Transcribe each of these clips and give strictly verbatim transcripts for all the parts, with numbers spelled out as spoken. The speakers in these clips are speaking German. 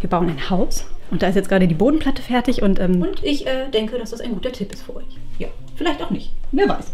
Wir bauen ein Haus und da ist jetzt gerade die Bodenplatte fertig und, ähm, und ich äh, denke, dass das ein guter Tipp ist für euch. Ja, vielleicht auch nicht. Wer weiß.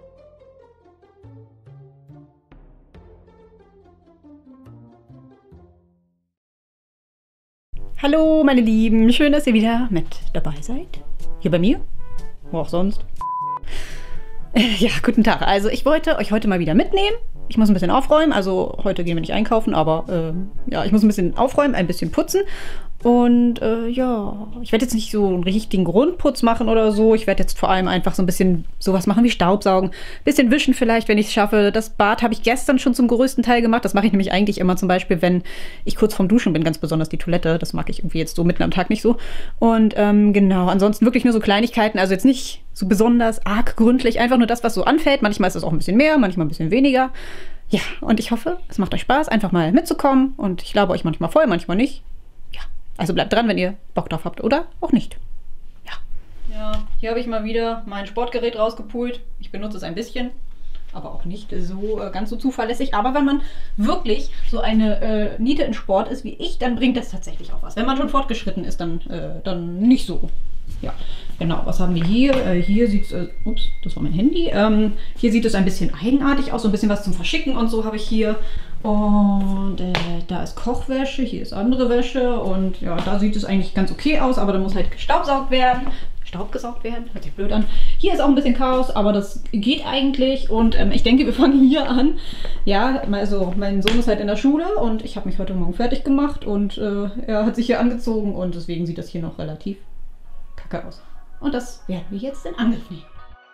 Hallo meine Lieben, schön, dass ihr wieder mit dabei seid. Hier bei mir, wo auch sonst. Ja, guten Tag. Also ich wollte euch heute mal wieder mitnehmen. Ich muss ein bisschen aufräumen, also heute gehen wir nicht einkaufen, aber äh, ja, ich muss ein bisschen aufräumen, ein bisschen putzen. Und äh, ja, ich werde jetzt nicht so einen richtigen Grundputz machen oder so. Ich werde jetzt vor allem einfach so ein bisschen sowas machen wie Staubsaugen. Bisschen wischen vielleicht, wenn ich es schaffe. Das Bad habe ich gestern schon zum größten Teil gemacht. Das mache ich nämlich eigentlich immer zum Beispiel, wenn ich kurz vorm Duschen bin, ganz besonders die Toilette. Das mag ich irgendwie jetzt so mitten am Tag nicht so. Und ähm, genau, ansonsten wirklich nur so Kleinigkeiten. Also jetzt nicht so besonders arg gründlich, einfach nur das, was so anfällt. Manchmal ist es auch ein bisschen mehr, manchmal ein bisschen weniger. Ja, und ich hoffe, es macht euch Spaß, einfach mal mitzukommen. Und ich glaube euch manchmal voll, manchmal nicht. Ja, also bleibt dran, wenn ihr Bock drauf habt oder auch nicht. Ja. Ja, hier habe ich mal wieder mein Sportgerät rausgepult. Ich benutze es ein bisschen, aber auch nicht so äh, ganz so zuverlässig. Aber wenn man wirklich so eine äh, Niete in Sport ist wie ich, dann bringt das tatsächlich auch was. Wenn man schon fortgeschritten ist, dann, äh, dann nicht so. Ja, genau. Was haben wir hier? Äh, hier sieht es, äh, ups, das war mein Handy. Ähm, hier sieht es ein bisschen eigenartig aus, so ein bisschen was zum Verschicken und so habe ich hier. Und äh, da ist Kochwäsche, hier ist andere Wäsche und ja, da sieht es eigentlich ganz okay aus, aber da muss halt gestaubsaugt werden. Staubgesaugt werden, hört sich blöd an. Hier ist auch ein bisschen Chaos, aber das geht eigentlich und ähm, ich denke, wir fangen hier an. Ja, also mein Sohn ist halt in der Schule und ich habe mich heute Morgen fertig gemacht und äh, er hat sich hier angezogen und deswegen sieht das hier noch relativ kacke aus. Und das werden wir jetzt in Angriff nehmen.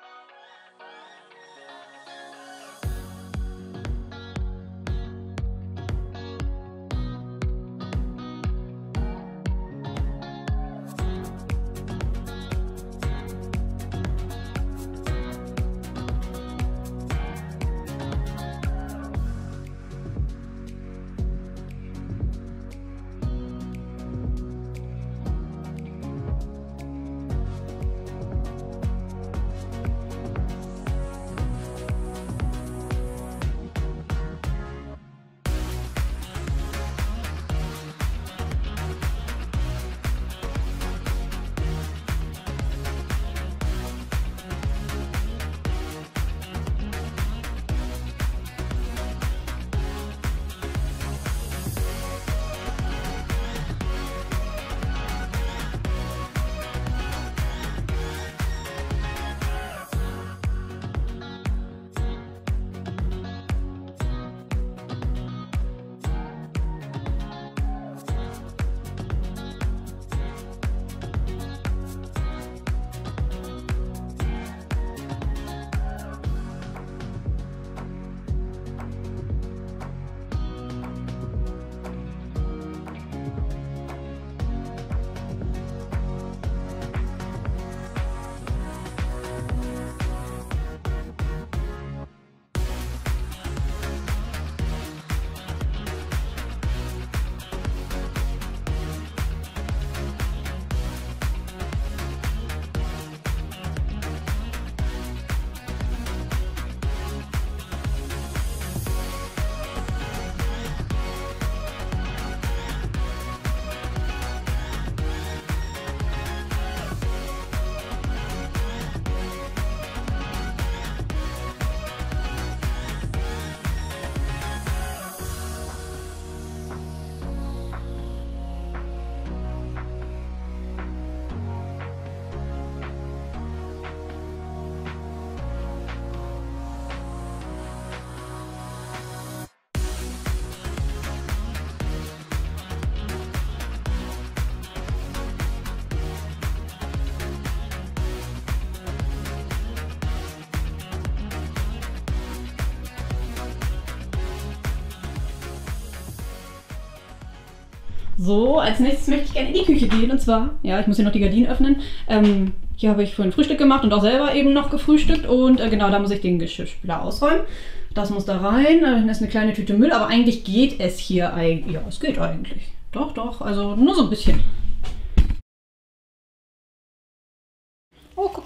So, als nächstes möchte ich gerne in die Küche gehen und zwar, ja, ich muss hier noch die Gardinen öffnen. Ähm, hier habe ich vorhin Frühstück gemacht und auch selber eben noch gefrühstückt und äh, genau, da muss ich den Geschirrspüler ausräumen. Das muss da rein, dann ist eine kleine Tüte Müll, aber eigentlich geht es hier eigentlich, ja, es geht eigentlich. Doch, doch, also nur so ein bisschen. Oh, guck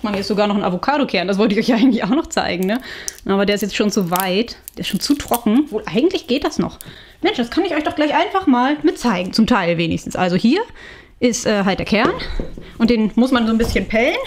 man jetzt sogar noch einen Avocado-Kern. Das wollte ich euch ja eigentlich auch noch zeigen, ne? Aber der ist jetzt schon zu weit. Der ist schon zu trocken. Wohl, eigentlich geht das noch. Mensch, das kann ich euch doch gleich einfach mal mit zeigen. Zum Teil wenigstens. Also hier ist äh, halt der Kern. Und den muss man so ein bisschen pellen.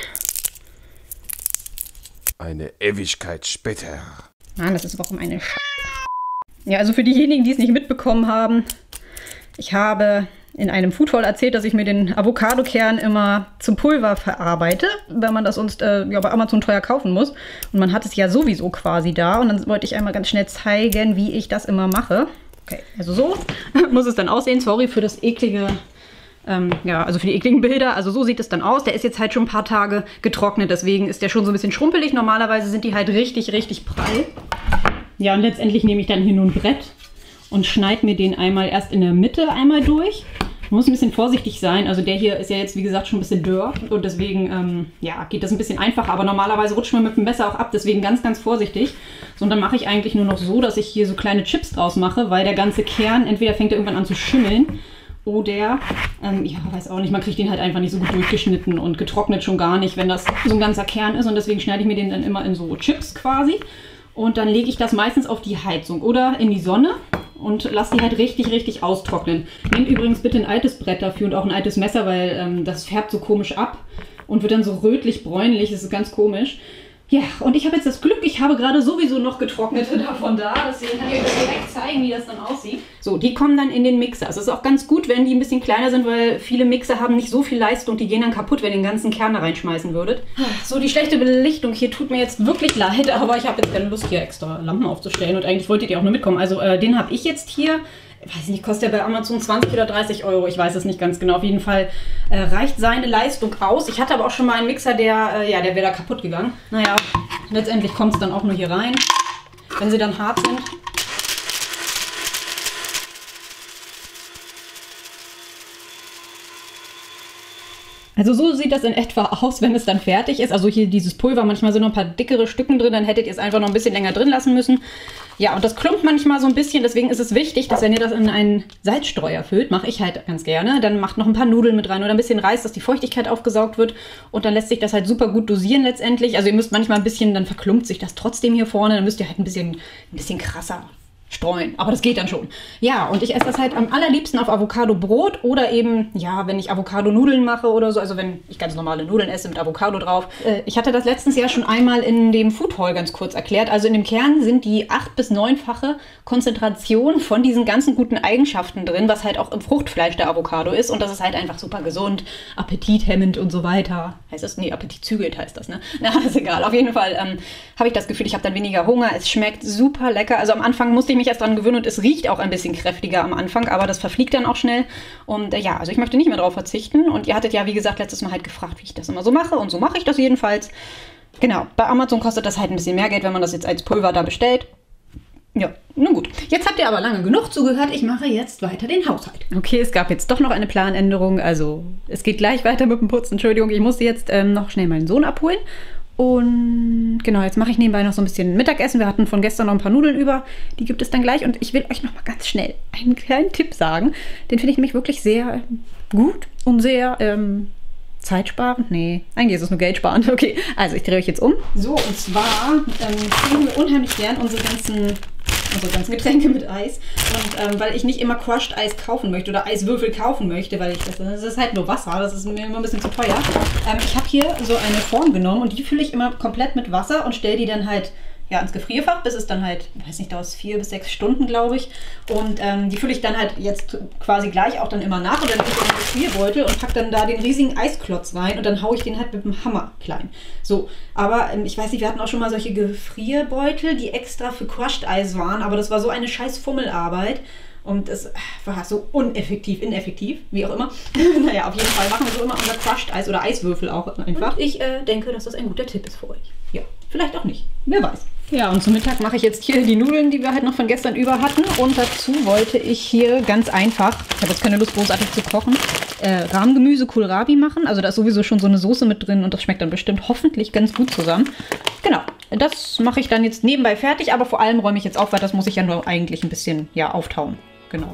Eine Ewigkeit später. Mann, das ist warum eine Sch... Ja, also für diejenigen, die es nicht mitbekommen haben. Ich habe in einem Foodhaul erzählt, dass ich mir den Avocado-Kern immer zum Pulver verarbeite, wenn man das sonst äh, ja, bei Amazon teuer kaufen muss. Und man hat es ja sowieso quasi da. Und dann wollte ich einmal ganz schnell zeigen, wie ich das immer mache. Okay, also so muss es dann aussehen. Sorry für das eklige, ähm, ja, also für die ekligen Bilder. Also so sieht es dann aus. Der ist jetzt halt schon ein paar Tage getrocknet, deswegen ist der schon so ein bisschen schrumpelig. Normalerweise sind die halt richtig, richtig prall. Ja, und letztendlich nehme ich dann hier nur ein Brett und schneide mir den einmal erst in der Mitte einmal durch. Man muss ein bisschen vorsichtig sein. Also der hier ist ja jetzt, wie gesagt, schon ein bisschen dürr. Und deswegen, ähm, ja, geht das ein bisschen einfacher. Aber normalerweise rutscht man mit dem Messer auch ab. Deswegen ganz, ganz vorsichtig. So, und dann mache ich eigentlich nur noch so, dass ich hier so kleine Chips draus mache. Weil der ganze Kern, entweder fängt er irgendwann an zu schimmeln. Oder, ähm, ja, weiß auch nicht, man kriegt den halt einfach nicht so gut durchgeschnitten und getrocknet schon gar nicht, wenn das so ein ganzer Kern ist. Und deswegen schneide ich mir den dann immer in so Chips quasi. Und dann lege ich das meistens auf die Heizung oder in die Sonne. Und lass die halt richtig, richtig austrocknen. Nehmt übrigens bitte ein altes Brett dafür und auch ein altes Messer, weil ähm, das färbt so komisch ab und wird dann so rötlich-bräunlich. Das ist ganz komisch. Ja, und ich habe jetzt das Glück, ich habe gerade sowieso noch getrocknete davon da. Deswegen kann ich euch das direkt zeigen, wie das dann aussieht. So, die kommen dann in den Mixer. Es ist auch ganz gut, wenn die ein bisschen kleiner sind, weil viele Mixer haben nicht so viel Leistung. Die gehen dann kaputt, wenn ihr den ganzen Kern da reinschmeißen würdet. So, die schlechte Belichtung hier tut mir jetzt wirklich leid. Aber ich habe jetzt keine Lust, hier extra Lampen aufzustellen. Und eigentlich wolltet ihr auch nur mitkommen. Also, äh, den habe ich jetzt hier. Ich weiß nicht, kostet der bei Amazon zwanzig oder dreißig Euro. Ich weiß es nicht ganz genau. Auf jeden Fall äh, reicht seine Leistung aus. Ich hatte aber auch schon mal einen Mixer, der, äh, ja, der wäre da kaputt gegangen. Naja, letztendlich kommt es dann auch nur hier rein, wenn sie dann hart sind. Also so sieht das in etwa aus, wenn es dann fertig ist. Also hier dieses Pulver, manchmal sind noch ein paar dickere Stücken drin, dann hättet ihr es einfach noch ein bisschen länger drin lassen müssen. Ja, und das klumpt manchmal so ein bisschen, deswegen ist es wichtig, dass wenn ihr das in einen Salzstreuer füllt, mache ich halt ganz gerne, dann macht noch ein paar Nudeln mit rein oder ein bisschen Reis, dass die Feuchtigkeit aufgesaugt wird und dann lässt sich das halt super gut dosieren letztendlich. Also ihr müsst manchmal ein bisschen, dann verklumpt sich das trotzdem hier vorne, dann müsst ihr halt ein bisschen, ein bisschen krasser streuen, aber das geht dann schon. Ja, und ich esse das halt am allerliebsten auf Avocado-Brot oder eben, ja, wenn ich Avocado-Nudeln mache oder so, also wenn ich ganz normale Nudeln esse mit Avocado drauf. Äh, ich hatte das letztens ja schon einmal in dem Foodhaul ganz kurz erklärt. Also in dem Kern sind die acht- bis neunfache Konzentration von diesen ganzen guten Eigenschaften drin, was halt auch im Fruchtfleisch der Avocado ist und das ist halt einfach super gesund, appetithemmend und so weiter. Heißt das? Nee, appetitzügelnd heißt das, ne? Na, ist egal. Auf jeden Fall ähm, habe ich das Gefühl, ich habe dann weniger Hunger. Es schmeckt super lecker. Also am Anfang musste ich mich erst dran gewöhnen und es riecht auch ein bisschen kräftiger am Anfang, aber das verfliegt dann auch schnell. Und äh, ja, also ich möchte nicht mehr drauf verzichten. Und ihr hattet ja, wie gesagt, letztes Mal halt gefragt, wie ich das immer so mache. Und so mache ich das jedenfalls. Genau, bei Amazon kostet das halt ein bisschen mehr Geld, wenn man das jetzt als Pulver da bestellt. Ja, nun gut. Jetzt habt ihr aber lange genug zugehört. Ich mache jetzt weiter den Haushalt. Okay, es gab jetzt doch noch eine Planänderung. Also es geht gleich weiter mit dem Putzen. Entschuldigung, ich muss jetzt ähm, noch schnell meinen Sohn abholen. Und genau, jetzt mache ich nebenbei noch so ein bisschen Mittagessen. Wir hatten von gestern noch ein paar Nudeln über. Die gibt es dann gleich. Und ich will euch noch mal ganz schnell einen kleinen Tipp sagen. Den finde ich nämlich wirklich sehr gut und sehr ähm, zeitsparend. Nee, eigentlich ist es nur geldsparend. Okay, also ich drehe euch jetzt um. So, und zwar ähm, trinken wir unheimlich gern unsere ganzen, unsere ganzen Getränke mit Eis. Und ähm, weil ich nicht immer Crushed Eis kaufen möchte oder Eiswürfel kaufen möchte, weil ich das, das ist halt nur Wasser, das ist mir immer ein bisschen zu teuer. Ähm, ich habe hier so eine Form genommen und die fülle ich immer komplett mit Wasser und stelle die dann halt ja, ins Gefrierfach, bis es dann halt, weiß nicht, dauert vier bis sechs Stunden, glaube ich. Und ähm, die fülle ich dann halt jetzt quasi gleich auch dann immer nach und dann gehe ich in den Gefrierbeutel und packe dann da den riesigen Eisklotz rein und dann haue ich den halt mit dem Hammer klein. So, aber ähm, ich weiß nicht, wir hatten auch schon mal solche Gefrierbeutel, die extra für Crushed Eis waren, aber das war so eine scheiß Fummelarbeit. Und es war so uneffektiv, ineffektiv, wie auch immer. Naja, auf jeden Fall machen wir so immer unser Crushed Eis oder Eiswürfel auch einfach. Und ich äh, denke, dass das ein guter Tipp ist für euch. Ja, vielleicht auch nicht. Wer weiß. Ja, und zum Mittag mache ich jetzt hier die Nudeln, die wir halt noch von gestern über hatten. Und dazu wollte ich hier ganz einfach, ich habe jetzt keine Lust großartig zu kochen, äh, Rahmgemüse Kohlrabi machen. Also da ist sowieso schon so eine Soße mit drin und das schmeckt dann bestimmt hoffentlich ganz gut zusammen. Genau, das mache ich dann jetzt nebenbei fertig, aber vor allem räume ich jetzt auf, weil das muss ich ja nur eigentlich ein bisschen, ja, auftauen. Genau.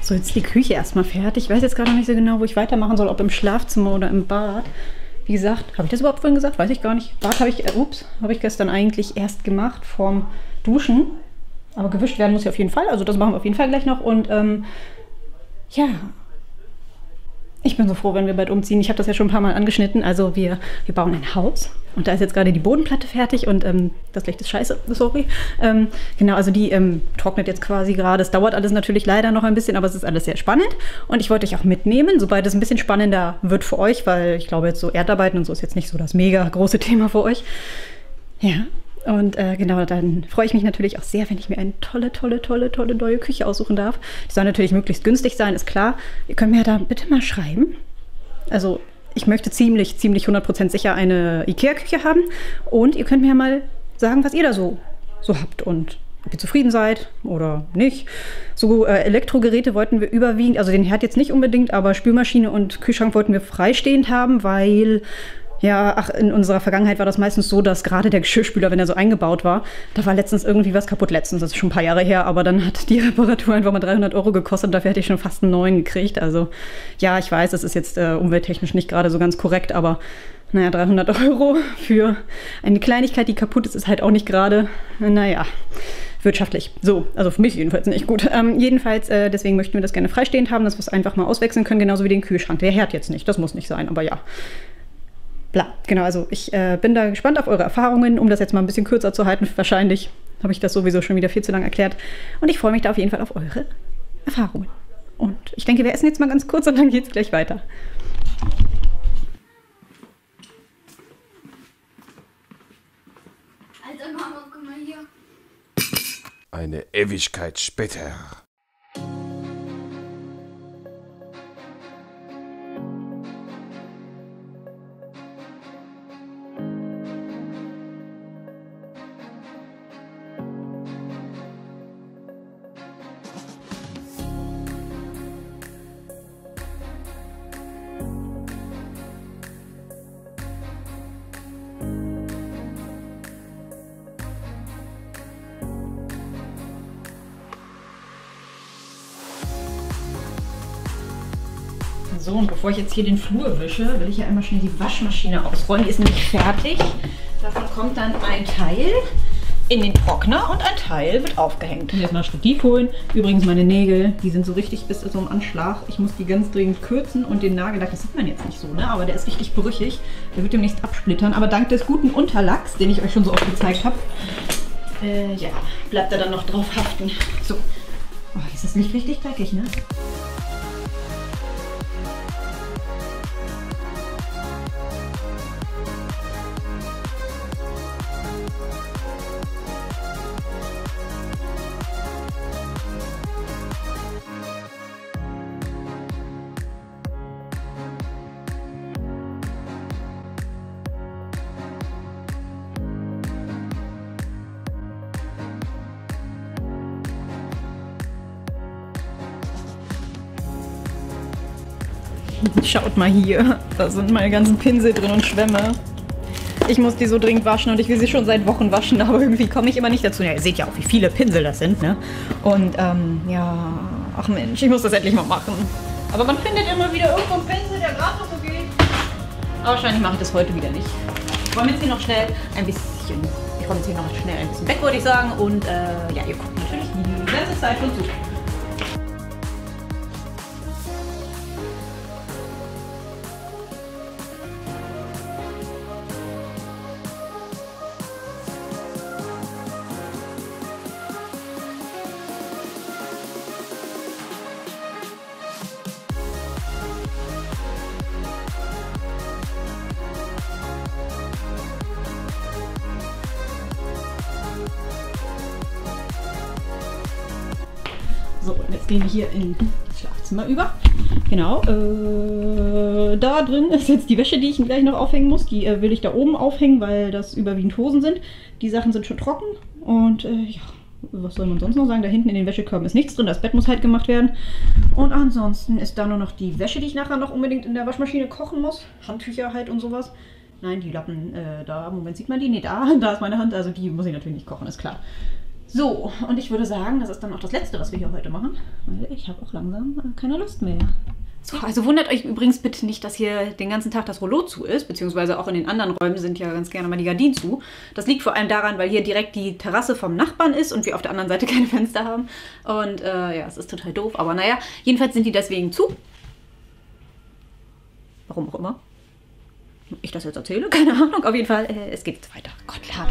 So, jetzt ist die Küche erstmal fertig. Ich weiß jetzt gerade noch nicht so genau, wo ich weitermachen soll, ob im Schlafzimmer oder im Bad. Wie gesagt, habe ich das überhaupt vorhin gesagt? Weiß ich gar nicht. Bad habe ich, äh, ups, habe ich gestern eigentlich erst gemacht vorm Duschen. Aber gewischt werden muss ja auf jeden Fall. Also das machen wir auf jeden Fall gleich noch. Und ähm, ja, ich bin so froh, wenn wir bald umziehen. Ich habe das ja schon ein paar Mal angeschnitten. Also wir, wir bauen ein Haus. Und da ist jetzt gerade die Bodenplatte fertig. Und ähm, das Licht ist scheiße, sorry. Ähm, genau, also die ähm, trocknet jetzt quasi gerade. Es dauert alles natürlich leider noch ein bisschen, aber es ist alles sehr spannend. Und ich wollte euch auch mitnehmen, sobald es ein bisschen spannender wird für euch. Weil ich glaube, jetzt so Erdarbeiten und so ist jetzt nicht so das mega große Thema für euch. Ja. Und äh, genau, dann freue ich mich natürlich auch sehr, wenn ich mir eine tolle, tolle, tolle, tolle neue Küche aussuchen darf. Die soll natürlich möglichst günstig sein, ist klar. Ihr könnt mir ja da bitte mal schreiben. Also ich möchte ziemlich, ziemlich hundert Prozent sicher eine Ikea-Küche haben. Und ihr könnt mir ja mal sagen, was ihr da so, so habt und ob ihr zufrieden seid oder nicht. So äh, Elektrogeräte wollten wir überwiegend, also den Herd jetzt nicht unbedingt, aber Spülmaschine und Kühlschrank wollten wir freistehend haben, weil... Ja, ach, in unserer Vergangenheit war das meistens so, dass gerade der Geschirrspüler, wenn er so eingebaut war, da war letztens irgendwie was kaputt. Letztens, das ist schon ein paar Jahre her, aber dann hat die Reparatur einfach mal dreihundert Euro gekostet und dafür hätte ich schon fast einen neuen gekriegt. Also ja, ich weiß, das ist jetzt äh, umwelttechnisch nicht gerade so ganz korrekt, aber naja, dreihundert Euro für eine Kleinigkeit, die kaputt ist, ist halt auch nicht gerade, naja, wirtschaftlich. So, also für mich jedenfalls nicht gut. Ähm, jedenfalls, äh, deswegen möchten wir das gerne freistehend haben, dass wir es einfach mal auswechseln können, genauso wie den Kühlschrank. Der Herd jetzt nicht, das muss nicht sein, aber ja. Bla, genau, also ich äh, bin da gespannt auf eure Erfahrungen, um das jetzt mal ein bisschen kürzer zu halten. Wahrscheinlich habe ich das sowieso schon wieder viel zu lang erklärt. Und ich freue mich da auf jeden Fall auf eure Erfahrungen. Und ich denke, wir essen jetzt mal ganz kurz und dann geht es gleich weiter. Alter Mama, guck mal hier. Eine Ewigkeit später. So, und bevor ich jetzt hier den Flur wische, will ich ja einmal schnell die Waschmaschine ausräumen. Die ist nämlich fertig. Davon kommt dann ein Teil in den Trockner und ein Teil wird aufgehängt. Und jetzt mal Stativ holen. Übrigens meine Nägel, die sind so richtig bis zum Anschlag. Ich muss die ganz dringend kürzen und den Nagellack, das sieht man jetzt nicht so, ne? Aber der ist richtig brüchig. Der wird demnächst absplittern. Aber dank des guten Unterlacks, den ich euch schon so oft gezeigt habe, äh, ja, bleibt er dann noch drauf haften. So. Oh, ist das nicht richtig dreckig, ne? Schaut mal hier, da sind meine ganzen Pinsel drin und Schwämme. Ich muss die so dringend waschen und ich will sie schon seit Wochen waschen, aber irgendwie komme ich immer nicht dazu. Ja, ihr seht ja auch, wie viele Pinsel das sind, ne? Und ähm, ja, ach Mensch, ich muss das endlich mal machen. Aber man findet immer wieder irgendwo einen Pinsel, der gerade noch so geht. Aber wahrscheinlich mache ich das heute wieder nicht. Ich räume jetzt hier noch schnell ein bisschen, ich räume jetzt hier noch schnell ein bisschen weg, würde ich sagen. Und äh, ja, ihr guckt natürlich die ganze Zeit schon zu. So, und jetzt gehen wir hier in das Schlafzimmer über. Genau, äh, da drin ist jetzt die Wäsche, die ich gleich noch aufhängen muss. Die äh, will ich da oben aufhängen, weil das überwiegend Hosen sind. Die Sachen sind schon trocken und äh, ja, was soll man sonst noch sagen? Da hinten in den Wäschekörben ist nichts drin, das Bett muss halt gemacht werden. Und ansonsten ist da nur noch die Wäsche, die ich nachher noch unbedingt in der Waschmaschine kochen muss. Handtücher halt und sowas. Nein, die Lappen, äh, da, Moment, sieht man die? Nee, da, da ist meine Hand, also die muss ich natürlich nicht kochen, ist klar. So, und ich würde sagen, das ist dann auch das Letzte, was wir hier heute machen. Weil ich habe auch langsam äh, keine Lust mehr. So, also wundert euch übrigens bitte nicht, dass hier den ganzen Tag das Rollo zu ist, beziehungsweise auch in den anderen Räumen sind ja ganz gerne mal die Gardinen zu. Das liegt vor allem daran, weil hier direkt die Terrasse vom Nachbarn ist und wir auf der anderen Seite keine Fenster haben. Und äh, ja, es ist total doof, aber naja, jedenfalls sind die deswegen zu. Warum auch immer. Ich das jetzt erzähle, keine Ahnung. Auf jeden Fall, äh, es geht jetzt weiter. Gott, klar.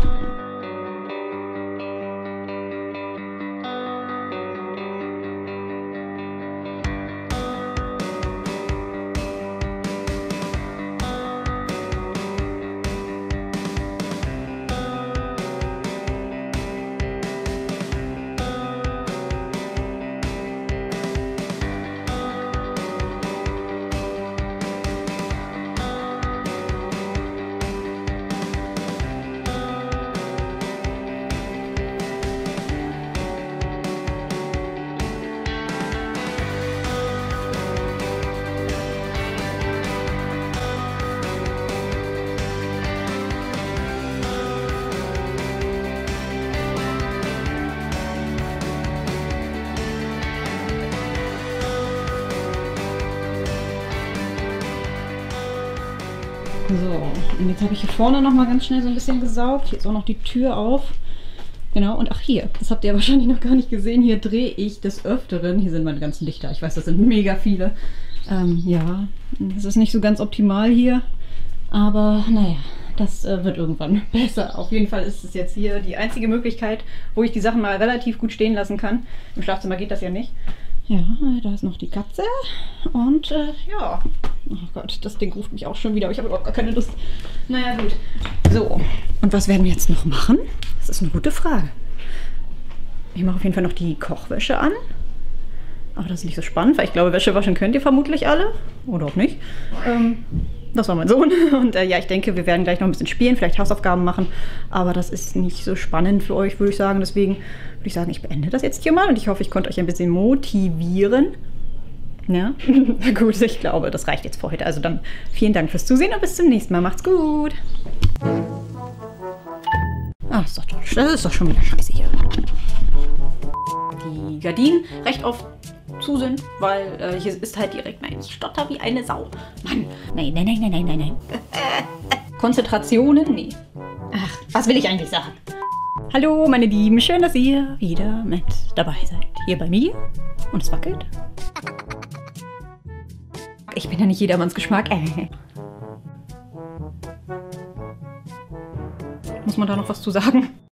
So, und jetzt habe ich hier vorne noch mal ganz schnell so ein bisschen gesaugt. Hier ist auch noch die Tür auf. Genau, und ach hier, das habt ihr wahrscheinlich noch gar nicht gesehen. Hier drehe ich des Öfteren. Hier sind meine ganzen Lichter. Ich weiß, das sind mega viele. Ähm, ja, es ist nicht so ganz optimal hier. Aber naja, das äh, wird irgendwann besser. Auf jeden Fall ist es jetzt hier die einzige Möglichkeit, wo ich die Sachen mal relativ gut stehen lassen kann. Im Schlafzimmer geht das ja nicht. Ja, da ist noch die Katze. Und äh, ja. Oh Gott, das Ding ruft mich auch schon wieder. Aber ich habe überhaupt gar keine Lust. Naja, gut. So, und was werden wir jetzt noch machen? Das ist eine gute Frage. Ich mache auf jeden Fall noch die Kochwäsche an. Aber das ist nicht so spannend, weil ich glaube, Wäsche waschen könnt ihr vermutlich alle. Oder auch nicht. Ähm, das war mein Sohn. Und äh, ja, ich denke, wir werden gleich noch ein bisschen spielen, vielleicht Hausaufgaben machen. Aber das ist nicht so spannend für euch, würde ich sagen. Deswegen würde ich sagen, ich beende das jetzt hier mal. Und ich hoffe, ich konnte euch ein bisschen motivieren. Ja, gut, ich glaube, das reicht jetzt für heute. Also dann vielen Dank fürs Zusehen und bis zum nächsten Mal. Macht's gut. Ah, ist doch, das ist doch schon wieder scheiße hier. Die Gardinen recht oft zu sind, weil äh, hier ist halt direkt, nein, ich stotter wie eine Sau. Mann, nein, nein, nein, nein, nein, nein, nein. Konzentrationen? Nee. Ach, was will ich eigentlich sagen? Hallo, meine Lieben, schön, dass ihr wieder mit dabei seid. Hier bei mir. Und es wackelt. Ich bin ja nicht jedermanns Geschmack. Äh. Muss man da noch was zu sagen?